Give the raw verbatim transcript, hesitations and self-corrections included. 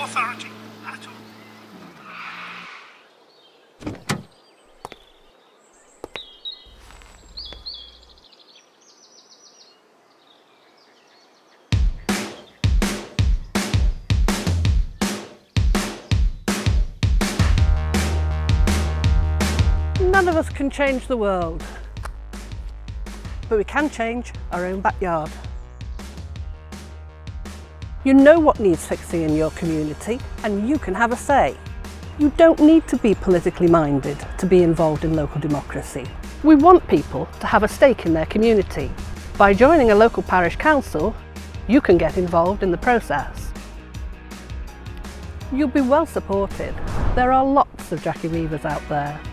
authority at all. None of us can change the world, but we can change our own backyard. You know what needs fixing in your community, and you can have a say. You don't need to be politically minded to be involved in local democracy. We want people to have a stake in their community. By joining a local parish council, you can get involved in the process. You'll be well supported. There are lots of Jackie Weavers out there.